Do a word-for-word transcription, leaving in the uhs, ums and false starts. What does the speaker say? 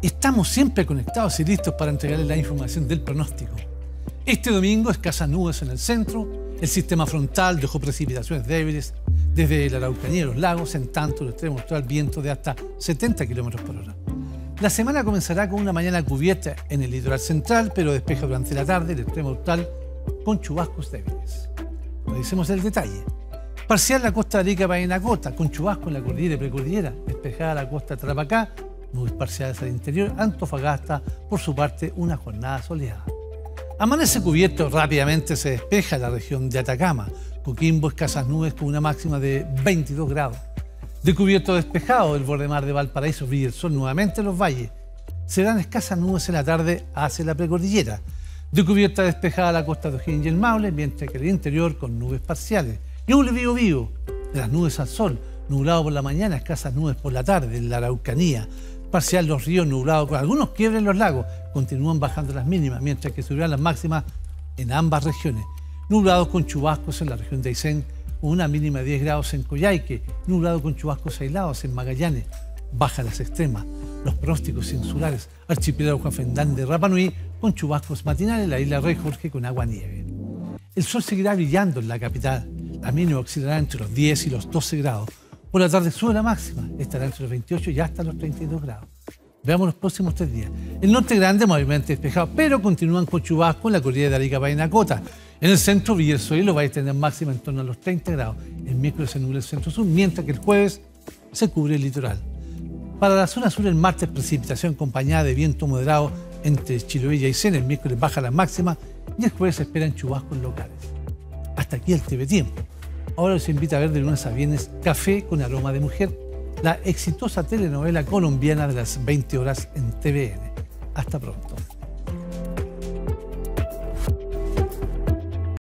Estamos siempre conectados y listos para entregarles la información del pronóstico. Este domingo, escasas nubes en el centro, el sistema frontal dejó precipitaciones débiles desde la Araucanía y los lagos, en tanto el extremo austral viento de hasta setenta kilómetros por hora. La semana comenzará con una mañana cubierta en el litoral central, pero despeja durante la tarde el extremo austral con chubascos débiles. Revisemos el detalle. Parcial la costa de Arica, Parinacota, con chubasco en la cordillera y precordillera, despejada la costa de Tarapacá, nubes parciales al interior, Antofagasta, por su parte, una jornada soleada. Amanece cubierto, rápidamente se despeja la región de Atacama, Coquimbo, escasas nubes con una máxima de veintidós grados. De cubierto despejado el borde mar de Valparaíso, brilla el sol nuevamente en los valles. Serán escasas nubes en la tarde hacia la precordillera. De cubierta despejada la costa de O'Higgins y el Maule, mientras que el interior con nubes parciales. Ñuble vivo vivo, de las nubes al sol, nublado por la mañana, escasas nubes por la tarde en la Araucanía. Parcial los ríos nublados con algunos quiebres en los lagos, continúan bajando las mínimas, mientras que subirán las máximas en ambas regiones. Nublados con chubascos en la región de Aysén, con una mínima de diez grados en Coyhaique, nublado con chubascos aislados en Magallanes, baja las extremas. Los pronósticos insulares, archipiélago Juan Fernández de Rapa Nui, con chubascos matinales, la isla Rey Jorge con agua-nieve. El sol seguirá brillando en la capital, la mínima oscilará entre los diez y los doce grados. Por la tarde sube la máxima, estará entre los veintiocho y hasta los treinta y dos grados. Veamos los próximos tres días. El norte grande, mayormente despejado, pero continúan con chubasco en la cordillera de Arica, Parinacota. En el centro, brilla el sol y lo va a tener máxima en torno a los treinta grados. El miércoles se nubla el centro-sur, mientras que el jueves se cubre el litoral. Para la zona sur, el martes, precipitación acompañada de viento moderado entre Chiloé y Aysén. El miércoles baja la máxima y el jueves se esperan chubascos locales. Hasta aquí el T V Tiempo. Ahora los invito a ver de lunes a viernes Café con aroma de mujer, la exitosa telenovela colombiana de las veinte horas en T V N. Hasta pronto.